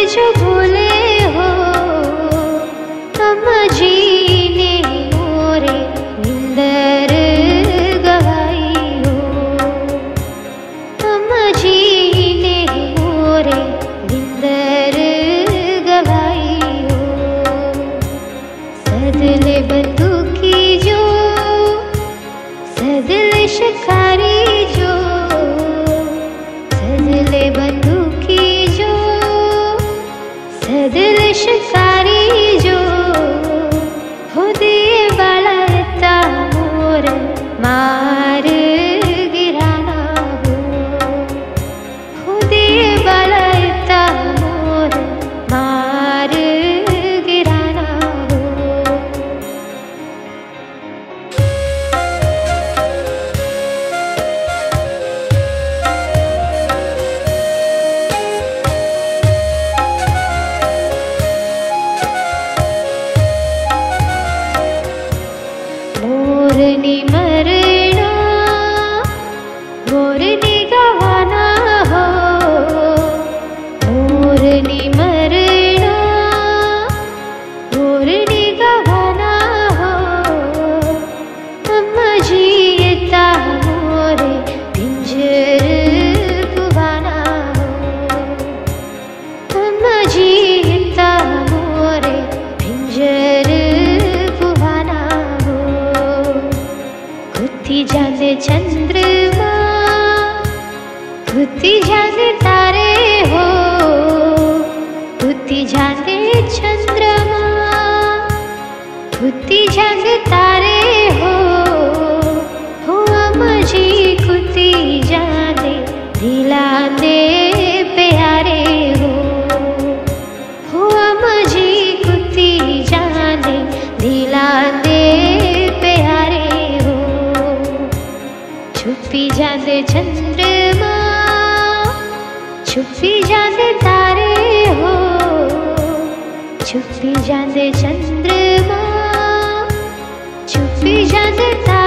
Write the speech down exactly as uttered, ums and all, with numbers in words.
जो भूले हो अम्मा जी ने मोरे निंदर गवाई हो। अम्मा जी ने मोरे निंदर गवाई हो। सदले बंदूकी जो सदले शिकारी जो सदले बंदूकी जो सदल शिकारी जो हो दिए वाला ता मोर मार गिराना हो। हो दिए वाला ता मोर मार गिराना हो। मोरनी मरना मोरनी गवाना हो। मोरनी मरना मोरनी गवाना हो। अम्मा जी ता मोरे पिंजर पुवाना हो। अम्मा जी ता मोरे पिंजर पुवाना हो। खुती जाने चंद्रमा खुती जाने तारे हो। खुती जाने चंद्रमा खुती जाने तारे हो। हो अम्मा जी खुती जाने दिलाने प्यारे हो। हो अम्मा जी खुती जाने दिलाने प्यारे हो। छुपी जाने चंद्रमा छुपी जाने तारे हो। छुपी जाने चंद्रमा छुपी जाने तारे